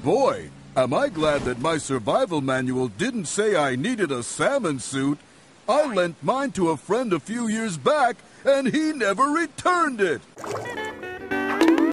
Boy, am I glad that my survival manual didn't say I needed a salmon suit. I lent mine to a friend a few years back, and he never returned it.